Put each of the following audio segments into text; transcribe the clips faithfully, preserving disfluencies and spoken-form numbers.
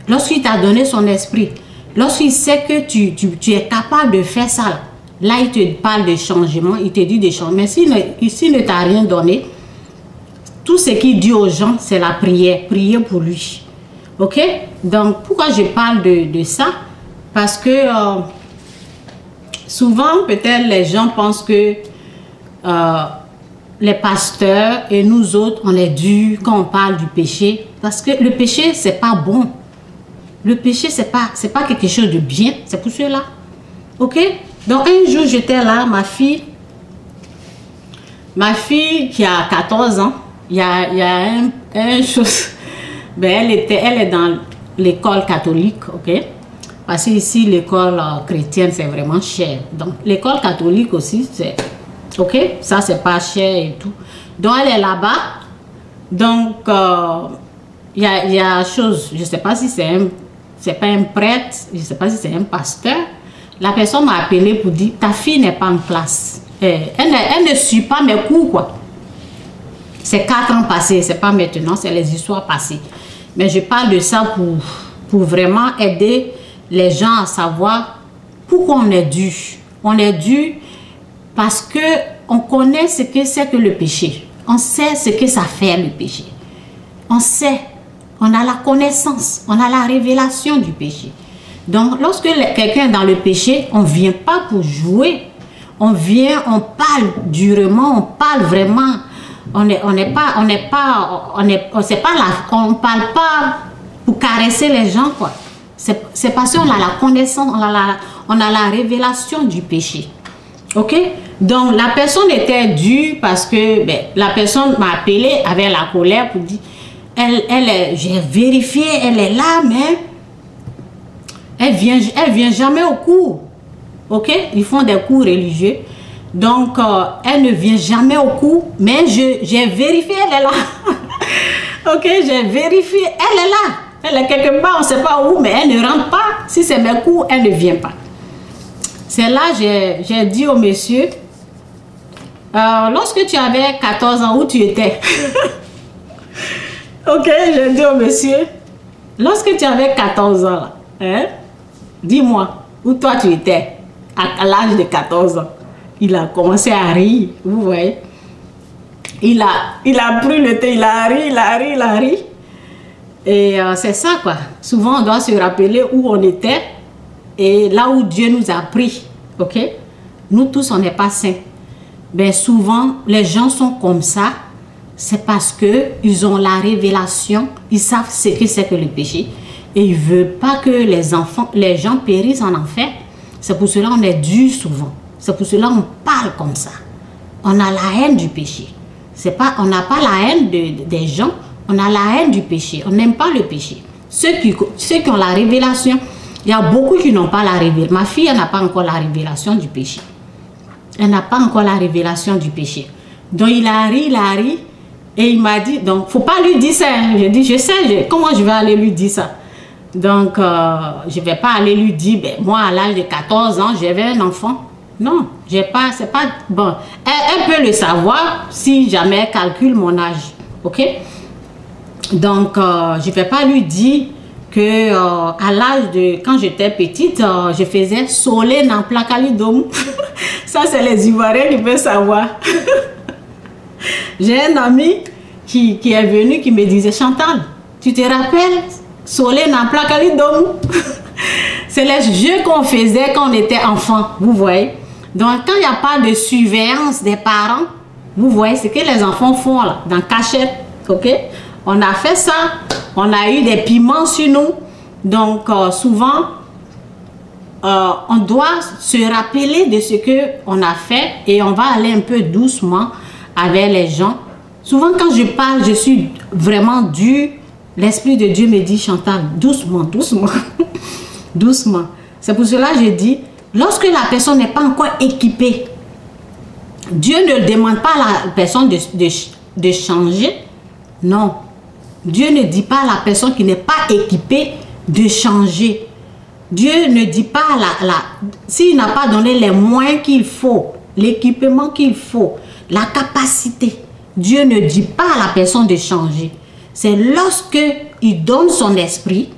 lorsqu'il t'a donné son esprit, lorsqu'il sait que tu, tu, tu es capable de faire ça, là, là, il te parle de changement, il te dit de changer. Mais s'il ne, s'il ne t'a rien donné, tout ce qu'il dit aux gens, c'est la prière. Prier pour lui. Ok? Donc, pourquoi je parle de, de ça? Parce que euh, souvent, peut-être, les gens pensent que euh, les pasteurs et nous autres, on est durs quand on parle du péché. Parce que le péché, c'est pas bon. Le péché, c'est pas, c'est pas quelque chose de bien. C'est pour cela. Ok? Donc, un jour, j'étais là, ma fille, ma fille qui a quatorze ans, il y a, il y a un, un chose, ben, elle, était, elle est dans l'école catholique, ok? Parce que ici, l'école euh, chrétienne, c'est vraiment cher. Donc, l'école catholique aussi, c'est, ok? Ça, c'est pas cher et tout. Donc, elle est là-bas. Donc, euh, il y a, il y a chose, je sais pas si c'est un, c'est pas un prêtre, je sais pas si c'est un pasteur. La personne m'a appelé pour dire, ta fille n'est pas en classe. Elle, elle, elle ne suit pas mes cours, quoi. C'est quatre ans passés, c'est pas maintenant, c'est les histoires passées. Mais je parle de ça pour, pour vraiment aider les gens à savoir pourquoi on est dû. On est dû parce que on connaît ce que c'est que le péché. On sait ce que ça fait le péché. On sait, on a la connaissance, on a la révélation du péché. Donc, lorsque quelqu'un est dans le péché, on ne vient pas pour jouer. On vient, on parle durement, on parle vraiment. On n'est on n'est pas, on n'est pas, on n'est on, pas là, on parle pas pour caresser les gens, quoi. C'est parce qu'on a la connaissance, on a la, on a la révélation du péché. Ok? Donc, la personne était due parce que ben, la personne m'a appelé avec la colère pour dire, elle, elle, j'ai vérifié, elle est là, mais elle vient, elle vient jamais au cours. Ok? Ils font des cours religieux. Donc, euh, elle ne vient jamais au cours, mais j'ai vérifié, elle est là. Ok? J'ai vérifié, elle est là. Elle est quelque part, on ne sait pas où, mais elle ne rentre pas. Si c'est mes cours, elle ne vient pas. C'est là que j'ai dit au monsieur, euh, lorsque tu avais quatorze ans, où tu étais? Ok, j'ai dit au monsieur, lorsque tu avais quatorze ans, hein, dis-moi, où toi tu étais à, à l'âge de quatorze ans? Il a commencé à rire, vous voyez. Il a, il a pris le thé, il a ri, il a ri, il a ri. Et euh, c'est ça, quoi. Souvent, on doit se rappeler où on était et là où Dieu nous a pris. Ok? Nous tous, on n'est pas saints. Ben, souvent, les gens sont comme ça. C'est parce qu'ils ont la révélation. Ils savent ce que c'est que le péché. Et ils ne veulent pas que les enfants, les gens périssent en enfer. C'est pour cela qu'on est dur souvent. C'est pour cela qu'on parle comme ça. On a la haine du péché. C'est pas, on n'a pas la haine de, des gens. On a la haine du péché. On n'aime pas le péché. Ceux qui, ceux qui ont la révélation, il y a beaucoup qui n'ont pas la révélation. Ma fille, elle n'a pas encore la révélation du péché. Elle n'a pas encore la révélation du péché. Donc, il a ri, il a ri. Et il m'a dit, donc, il ne faut pas lui dire ça. Je dis, je sais, je, comment je vais aller lui dire ça? Donc, euh, je ne vais pas aller lui dire, ben, moi, à l'âge de quatorze ans, j'avais un enfant. Non, j'ai pas, c'est pas bon. Elle, elle peut le savoir si jamais elle calcule mon âge. Ok? Donc, euh, je ne vais pas lui dire que euh, à l'âge de, quand j'étais petite, euh, je faisais soleil dans placalidome. Ça, c'est les Ivoiriens qui peuvent savoir. J'ai un ami qui, qui est venu qui me disait, Chantal, tu te rappelles soleil dans placalidome? C'est les jeux qu'on faisait quand on était enfant, vous voyez. Donc, quand il n'y a pas de surveillance des parents, vous voyez ce que les enfants font là, dans cachette, ok? On a fait ça, on a eu des piments sur nous. Donc, euh, souvent, euh, on doit se rappeler de ce qu'on a fait et on va aller un peu doucement avec les gens. Souvent, quand je parle, je suis vraiment dure. L'Esprit de Dieu me dit, Chantal, doucement, doucement, doucement. C'est pour cela que je dis, lorsque la personne n'est pas encore équipée, Dieu ne demande pas à la personne de, de, de changer. Non. Dieu ne dit pas à la personne qui n'est pas équipée de changer. Dieu ne dit pas à la... la s'il n'a pas donné les moyens qu'il faut, l'équipement qu'il faut, la capacité, Dieu ne dit pas à la personne de changer. C'est lorsque il donne son esprit,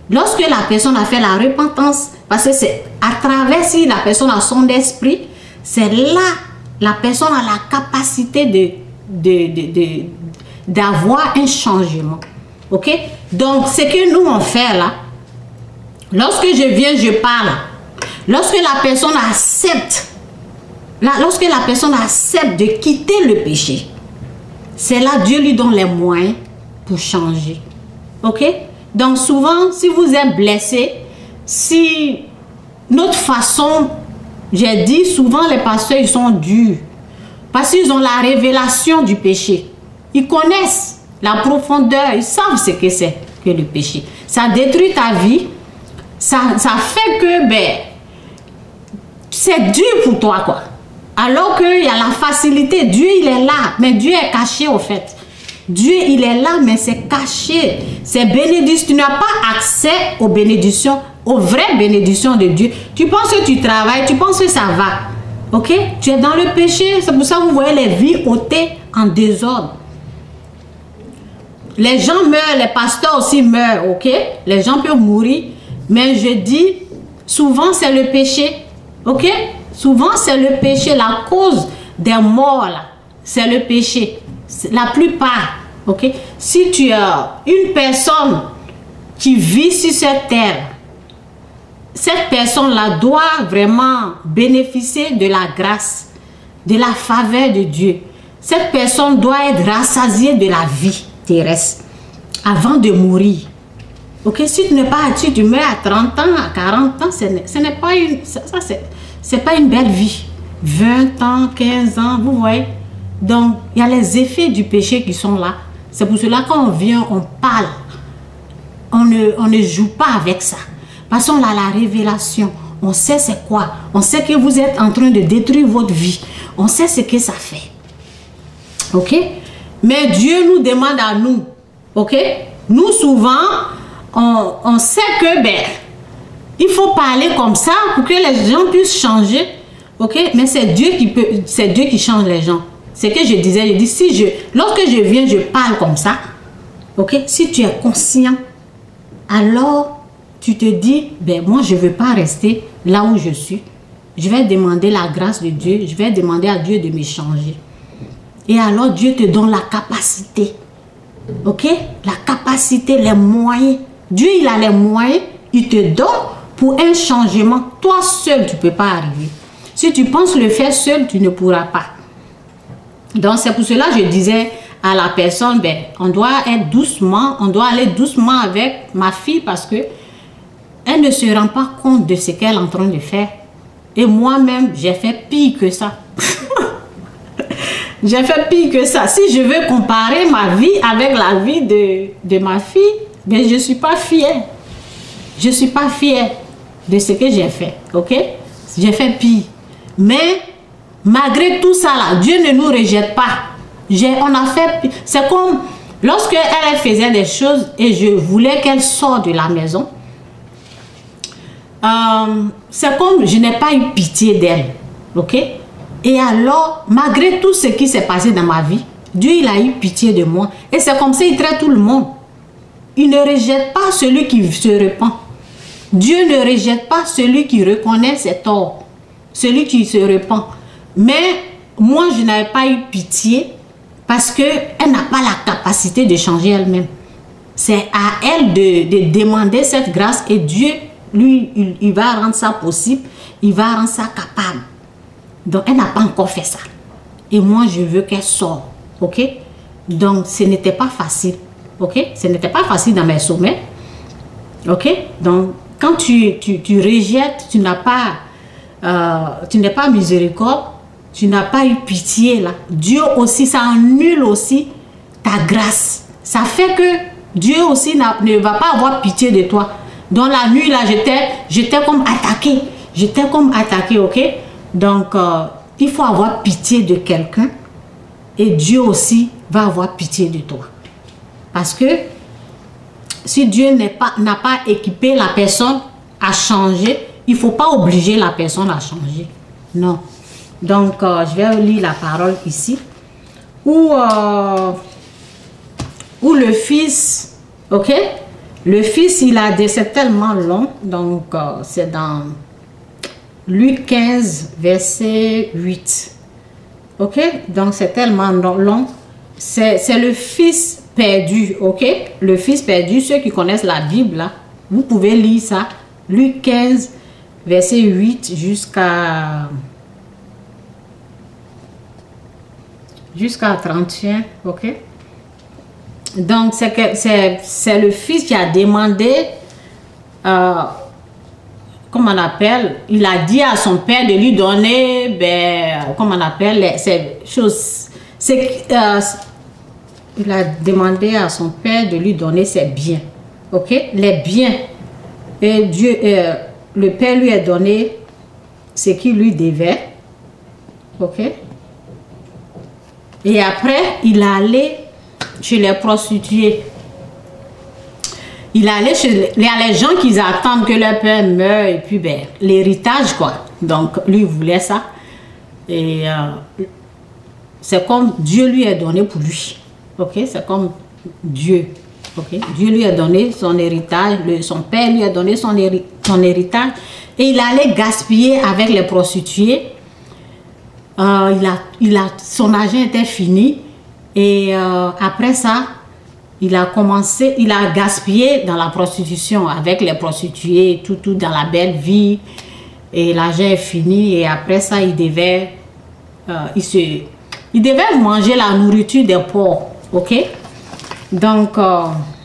Lorsque la personne a fait la repentance, parce que c'est à travers si la personne a son esprit, c'est là la personne a la capacité de, de, de, de, d'avoir un changement. Ok? Donc, ce que nous on fait là, lorsque je viens, je parle. Lorsque la personne accepte, là, lorsque la personne accepte de quitter le péché, c'est là Dieu lui donne les moyens pour changer. Ok? Donc souvent, si vous êtes blessé, si notre façon, j'ai dit, souvent les pasteurs, ils sont durs. Parce qu'ils ont la révélation du péché. Ils connaissent la profondeur, ils savent ce que c'est que le péché. Ça détruit ta vie. Ça, ça fait que ben, c'est dur pour toi, quoi. Alors qu'il y a la facilité. Dieu, il est là, mais Dieu est caché au fait. Dieu, il est là, mais c'est caché. C'est bénédiction. Tu n'as pas accès aux bénédictions, aux vraies bénédictions de Dieu. Tu penses que tu travailles, tu penses que ça va. Ok? Tu es dans le péché. C'est pour ça que vous voyez les vies ôtées en désordre. Les gens meurent, les pasteurs aussi meurent. Ok? Les gens peuvent mourir. Mais je dis, souvent c'est le péché. Ok? Souvent c'est le péché. La cause des morts, là, c'est le péché. La plupart, ok? Si tu as une personne qui vit sur cette terre, cette personne-là doit vraiment bénéficier de la grâce, de la faveur de Dieu. Cette personne doit être rassasiée de la vie terrestre avant de mourir. Ok? Si tu n'es pas tu, tu meurs à trente ans, à quarante ans, ce n'est pas une, ça, ça c'est pas une belle vie. vingt ans, quinze ans, vous voyez? Donc, il y a les effets du péché qui sont là. C'est pour cela quand on vient, on parle. On ne, on ne joue pas avec ça. Parce qu'on a la révélation. On sait c'est quoi. On sait que vous êtes en train de détruire votre vie. On sait ce que ça fait. Ok? Mais Dieu nous demande à nous. Ok? Nous, souvent, on, on sait que, ben, il faut parler comme ça pour que les gens puissent changer. Ok? Mais c'est Dieu qui peut, c'est Dieu qui change les gens. C'est que je disais, je dis, si je, lorsque je viens, je parle comme ça, ok? Si tu es conscient, alors tu te dis, ben moi je ne veux pas rester là où je suis. Je vais demander la grâce de Dieu, je vais demander à Dieu de me changer. Et alors Dieu te donne la capacité, ok? La capacité, les moyens. Dieu, il a les moyens, il te donne pour un changement. Toi seul, tu ne peux pas arriver. Si tu penses le faire seul, tu ne pourras pas. Donc, c'est pour cela que je disais à la personne, ben, on doit être doucement, on doit aller doucement avec ma fille parce que elle ne se rend pas compte de ce qu'elle est en train de faire. Et moi-même, j'ai fait pire que ça. J'ai fait pire que ça. Si je veux comparer ma vie avec la vie de, de ma fille, ben, je ne suis pas fière. Je ne suis pas fière de ce que j'ai fait. Ok? J'ai fait pire. Mais malgré tout ça, là, Dieu ne nous rejette pas. On a fait... C'est comme lorsque elle faisait des choses et je voulais qu'elle sorte de la maison. Euh, c'est comme je n'ai pas eu pitié d'elle. Ok? Et alors, malgré tout ce qui s'est passé dans ma vie, Dieu, il a eu pitié de moi. Et c'est comme ça qu'il traite tout le monde. Il ne rejette pas celui qui se repent. Dieu ne rejette pas celui qui reconnaît ses torts. Celui qui se repent. Mais moi, je n'avais pas eu pitié parce qu'elle n'a pas la capacité de changer elle-même. C'est à elle de, de demander cette grâce et Dieu, lui, il, il va rendre ça possible. Il va rendre ça capable. Donc, elle n'a pas encore fait ça. Et moi, je veux qu'elle sorte. Ok? Donc, ce n'était pas facile. Ok? Ce n'était pas facile dans mes sommets. Ok? Donc, quand tu, tu, tu rejettes, tu n'as pas, euh, tu n'es pas miséricorde, tu n'as pas eu pitié là. Dieu aussi, ça annule aussi ta grâce. Ça fait que Dieu aussi ne va pas avoir pitié de toi. Dans la nuit là, j'étais j'étais comme attaquée. J'étais comme attaquée, ok? Donc, euh, il faut avoir pitié de quelqu'un et Dieu aussi va avoir pitié de toi. Parce que si Dieu n'a pas, n'a pas équipé la personne à changer, il ne faut pas obliger la personne à changer. Non. Donc, euh, je vais lire la parole ici. Où, euh, où le fils, ok, Le Fils, il a dit, c'est tellement long, donc euh, c'est dans Luc quinze, verset huit. Ok? Donc c'est tellement long. C'est le Fils perdu, ok? Le Fils perdu, ceux qui connaissent la Bible, là, vous pouvez lire ça. Luc quinze, verset huit jusqu'à jusqu'à trente et un, ok? Donc, c'est le Fils qui a demandé, euh, comment on appelle, il a dit à son père de lui donner, ben, comment on appelle, les, ces choses, euh, il a demandé à son père de lui donner ses biens, ok? Les biens. Et Dieu, euh, le père lui a donné ce qu'il lui devait, ok? Et après, il allait chez les prostituées. Il allait chez les, il y a les gens qui attendent que leur père meure et puis ben, l'héritage quoi. Donc lui il voulait ça. Et euh, c'est comme Dieu lui a donné pour lui. Ok, c'est comme Dieu. Ok, Dieu lui a donné son héritage, le, son père lui a donné son, héri, son héritage. Et il allait gaspiller avec les prostituées. Euh, il a, il a, son argent était fini. Et euh, après ça, il a commencé, il a gaspillé dans la prostitution avec les prostituées, tout, tout dans la belle vie. Et l'argent est fini. Et après ça, il devait, euh, il se, il devait manger la nourriture des pauvres. Ok? Donc, euh,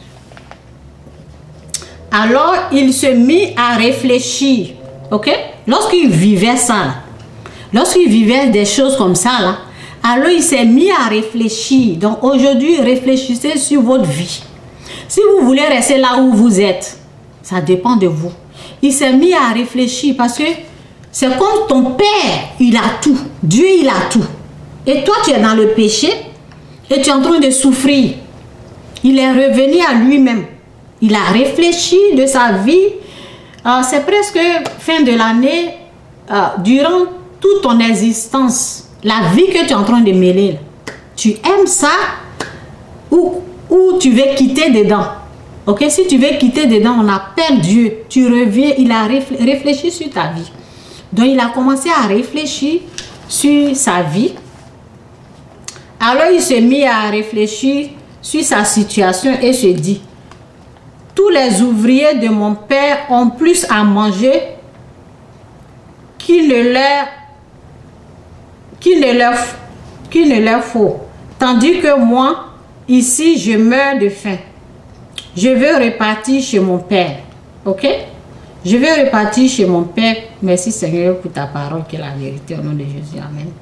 alors il se mit à réfléchir. Ok? Lorsqu'il vivait ça, lorsqu'il vivait des choses comme ça, là, alors il s'est mis à réfléchir. Donc aujourd'hui, réfléchissez sur votre vie. Si vous voulez rester là où vous êtes, ça dépend de vous. Il s'est mis à réfléchir parce que c'est comme ton père, il a tout. Dieu, il a tout. Et toi, tu es dans le péché et tu es en train de souffrir. Il est revenu à lui-même. Il a réfléchi de sa vie. Euh, c'est presque fin de l'année, euh, durant toute ton existence. La vie que tu es en train de mêler, là, tu aimes ça ou, ou tu veux quitter dedans. Ok, si tu veux quitter dedans, on appelle Dieu. Tu reviens, il a réfléchi sur ta vie. Donc, il a commencé à réfléchir sur sa vie. Alors, il s'est mis à réfléchir sur sa situation et se dit, tous les ouvriers de mon père ont plus à manger qu'il ne leur qu'il ne, leur, qu'il ne leur faut. Tandis que moi, ici, je meurs de faim. Je veux repartir chez mon père. Ok? Je veux repartir chez mon père. Merci Seigneur pour ta parole qui est la vérité au nom de Jésus. Amen.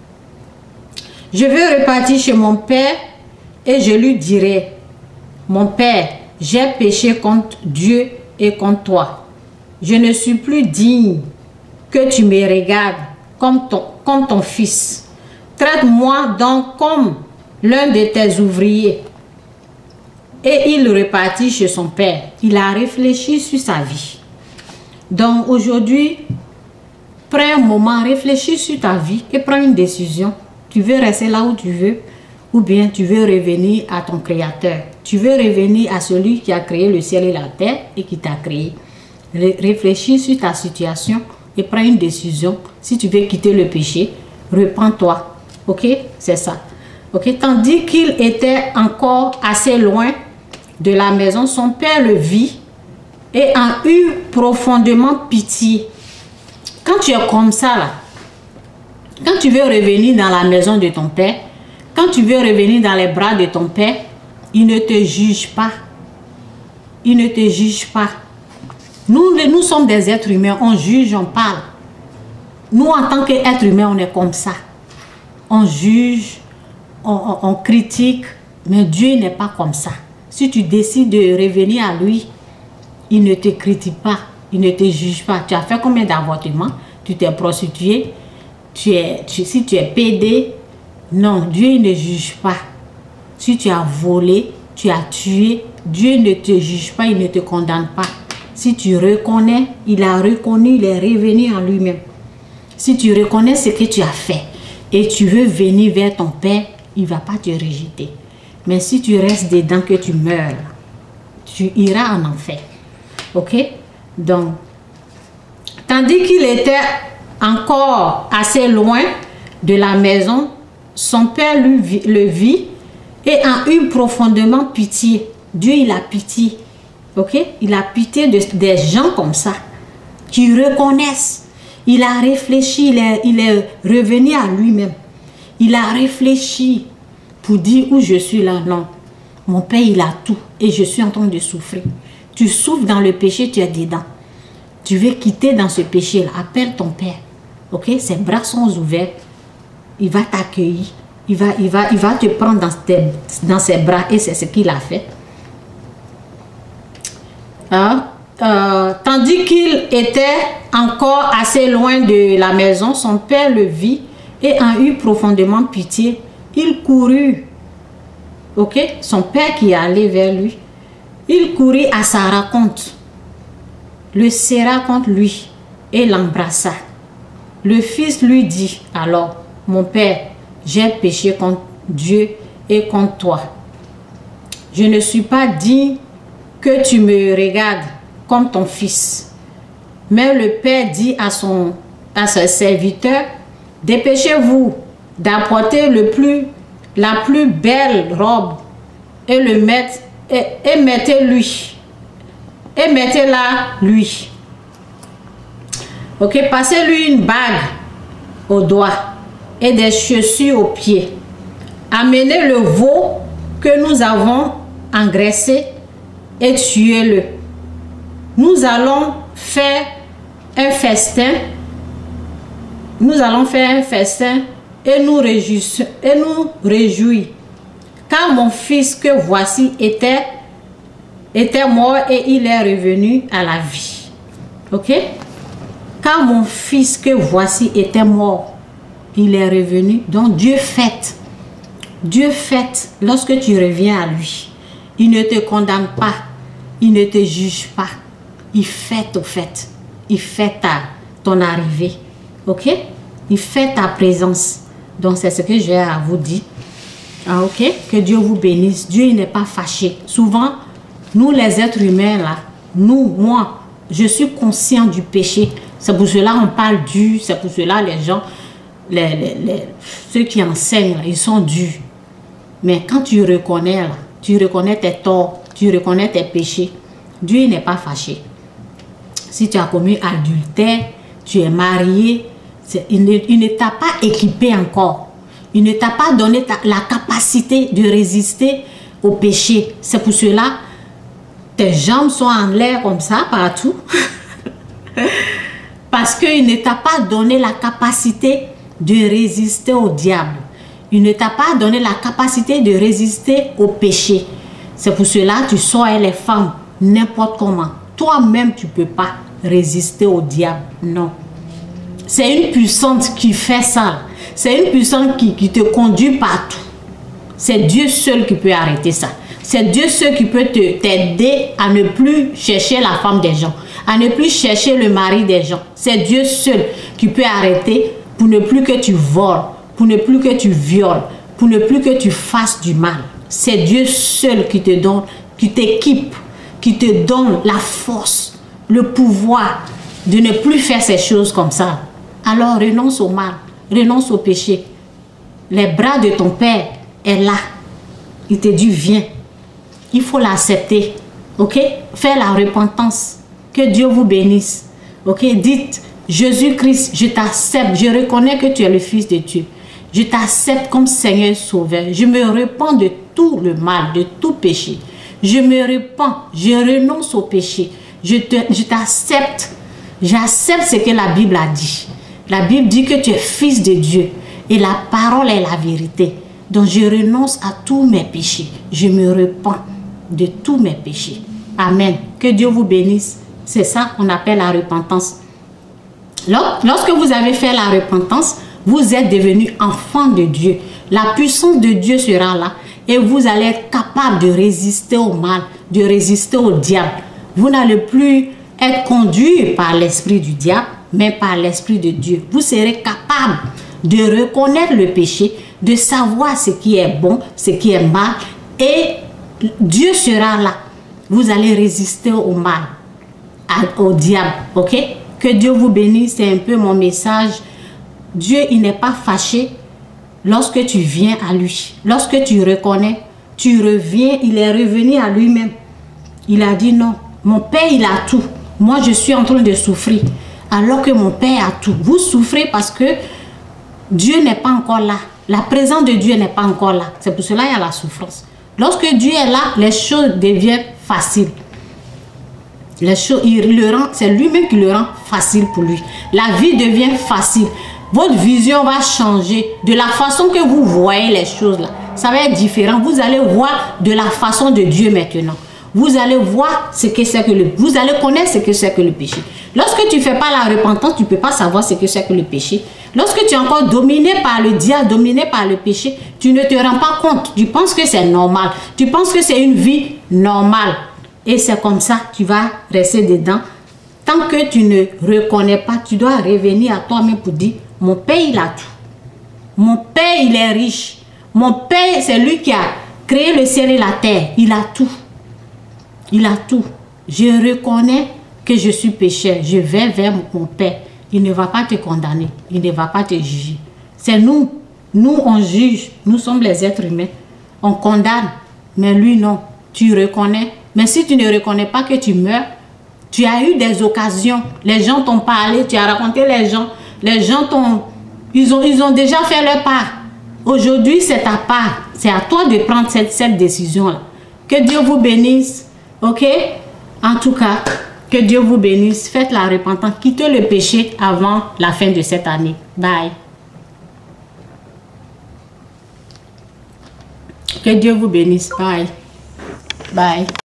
Je veux repartir chez mon père et je lui dirai, mon père, j'ai péché contre Dieu et contre toi. Je ne suis plus digne que tu me regardes comme ton, comme ton fils. Traite-moi donc comme l'un de tes ouvriers. Et il repartit chez son père. Il a réfléchi sur sa vie. Donc aujourd'hui, prends un moment, réfléchis sur ta vie et prends une décision. Tu veux rester là où tu veux ou bien tu veux revenir à ton Créateur. Tu veux revenir à celui qui a créé le ciel et la terre et qui t'a créé. Réfléchis sur ta situation et prends une décision. Si tu veux quitter le péché, repens-toi. Ok? C'est ça. Ok? Tandis qu'il était encore assez loin de la maison, son père le vit et en eut profondément pitié. Quand tu es comme ça, là, quand tu veux revenir dans la maison de ton père, quand tu veux revenir dans les bras de ton père, il ne te juge pas. Il ne te juge pas. Nous, nous sommes des êtres humains, on juge, on parle. Nous, en tant qu'êtres humains, on est comme ça. On juge, on, on, on critique, mais Dieu n'est pas comme ça. Si tu décides de revenir à lui, il ne te critique pas, il ne te juge pas. Tu as fait combien d'avortements? Tu t'es prostitué? Tu es, tu, si tu es pédé? Non, Dieu ne juge pas. Si tu as volé, tu as tué, Dieu ne te juge pas, il ne te condamne pas. Si tu reconnais, il a reconnu, il est revenu en lui-même. Si tu reconnais ce que tu as fait et tu veux venir vers ton Père, il ne va pas te rejeter. Mais si tu restes dedans que tu meurs, tu iras en enfer. Ok? Donc, tandis qu'il était encore assez loin de la maison, son père lui, le vit et en eut profondément pitié. Dieu, il a pitié. Ok? Il a pitié de, des gens comme ça, qui reconnaissent. Il a réfléchi, il est, il est revenu à lui-même. Il a réfléchi pour dire où je suis là. Non, mon père, il a tout et je suis en train de souffrir. Tu souffres dans le péché, tu es dedans. Tu veux quitter dans ce péché-là. Appelle ton père. Ok? Ses bras sont ouverts. Il va t'accueillir. Il va, il, va, il va te prendre dans, tes, dans ses bras et c'est ce qu'il a fait. Hein? Euh, tandis qu'il était encore assez loin de la maison, son père le vit et en eut profondément pitié. Il courut. Ok? Son père qui est allé vers lui. Il courut à sa rencontre, le serra contre lui et l'embrassa. Le fils lui dit alors, mon père, j'ai péché contre Dieu et contre toi. Je ne suis pas digne que tu me regardes comme ton fils. Mais le père dit à son à ses serviteurs, dépêchez-vous d'apporter le plus la plus belle robe et le mettre et, et mettez-lui et mettez-la lui. Ok, passez-lui une bague au doigt et des chaussures aux pieds. Amenez le veau que nous avons engraissé et tuez-le. Nous allons faire un festin. Nous allons faire un festin et nous réjouir, et nous réjouir. Car mon fils que voici était, était mort et il est revenu à la vie. Ok? Car mon fils que voici était mort, il est revenu. Donc Dieu fête. Dieu fête lorsque tu reviens à lui. Il ne te condamne pas. Il ne te juge pas. Il fête au fait. Il fête ta, ton arrivée. Ok? Il fête ta présence. Donc c'est ce que j'ai à vous dire. Ah, ok? Que Dieu vous bénisse. Dieu n'est pas fâché. Souvent, nous les êtres humains là, nous, moi, je suis conscient du péché. C'est pour cela on parle dur. C'est pour cela les gens, les, les, les, ceux qui enseignent, là, ils sont durs. Mais quand tu reconnais, là, tu reconnais tes torts, tu reconnais tes péchés, Dieu n'est pas fâché. Si tu as commis adultère, tu es marié, il ne, il ne t'a pas équipé encore. Il ne t'a pas donné ta, la capacité de résister au péché. C'est pour cela tes jambes sont en l'air comme ça partout. Parce qu'il ne t'a pas donné la capacité de résister au diable. Il ne t'a pas donné la capacité de résister au péché. C'est pour cela que tu sors les femmes n'importe comment. Toi-même, tu ne peux pas résister au diable. Non. C'est une puissance qui fait ça. C'est une puissance qui, qui te conduit partout. C'est Dieu seul qui peut arrêter ça. C'est Dieu seul qui peut t'aider à ne plus chercher la femme des gens, à ne plus chercher le mari des gens. C'est Dieu seul qui peut arrêter pour ne plus que tu voles, pour ne plus que tu violes, pour ne plus que tu fasses du mal. C'est Dieu seul qui te donne, qui t'équipe, qui te donne la force, le pouvoir de ne plus faire ces choses comme ça. Alors renonce au mal, renonce au péché. Les bras de ton Père est là. Il te dit viens. Il faut l'accepter. Ok? Fais la repentance. Que Dieu vous bénisse. Ok? Dites, Jésus-Christ, je t'accepte. Je reconnais que tu es le Fils de Dieu. Je t'accepte comme Seigneur Sauveur. Je me repens de tout le mal, de tout péché. Je me repens. Je renonce au péché. Je t'accepte. J'accepte ce que la Bible a dit. La Bible dit que tu es fils de Dieu. Et la parole est la vérité. Donc je renonce à tous mes péchés. Je me repens de tous mes péchés. Amen. Que Dieu vous bénisse. C'est ça qu'on appelle la repentance. Lorsque vous avez fait la repentance, vous êtes devenu enfant de Dieu. La puissance de Dieu sera là. Et vous allez être capable de résister au mal, de résister au diable. Vous n'allez plus être conduit par l'esprit du diable, mais par l'esprit de Dieu. Vous serez capable de reconnaître le péché, de savoir ce qui est bon, ce qui est mal. Et Dieu sera là. Vous allez résister au mal, à, au diable, ok? Que Dieu vous bénisse, c'est un peu mon message. Dieu, il n'est pas fâché lorsque tu viens à lui. Lorsque tu reconnais, tu reviens, il est revenu à lui-même. Il a dit non, mon Père, il a tout. Moi, je suis en train de souffrir, alors que mon Père a tout. Vous souffrez parce que Dieu n'est pas encore là. La présence de Dieu n'est pas encore là. C'est pour cela qu'il y a la souffrance. Lorsque Dieu est là, les choses deviennent faciles. Les choses, il le rend, c'est lui-même qui le rend facile pour lui. La vie devient facile. Votre vision va changer. De la façon que vous voyez les choses là, ça va être différent. Vous allez voir de la façon de Dieu maintenant. Vous allez voir ce que c'est que le... Vous allez connaître ce que c'est que le péché. Lorsque tu ne fais pas la repentance, tu ne peux pas savoir ce que c'est que le péché. Lorsque tu es encore dominé par le diable, dominé par le péché, tu ne te rends pas compte. Tu penses que c'est normal. Tu penses que c'est une vie normale. Et c'est comme ça, tu vas rester dedans. Tant que tu ne reconnais pas, tu dois revenir à toi-même pour dire, mon Père, il a tout. Mon Père, il est riche. Mon Père, c'est lui qui a créé le ciel et la terre. Il a tout. Il a tout. Je reconnais que je suis pécheur. Je vais vers mon Père. Il ne va pas te condamner. Il ne va pas te juger. C'est nous. Nous, on juge. Nous sommes les êtres humains. On condamne. Mais lui, non. Tu reconnais. Mais si tu ne reconnais pas que tu meurs, tu as eu des occasions. Les gens t'ont parlé. Tu as raconté les gens. Les gens t'ont... Ils ont, ils ont déjà fait leur part. Aujourd'hui, c'est ta part. C'est à toi de prendre cette, cette décision-là. Que Dieu vous bénisse. Ok? En tout cas, que Dieu vous bénisse. Faites la repentance. Quittez le péché avant la fin de cette année. Bye. Que Dieu vous bénisse. Bye. Bye.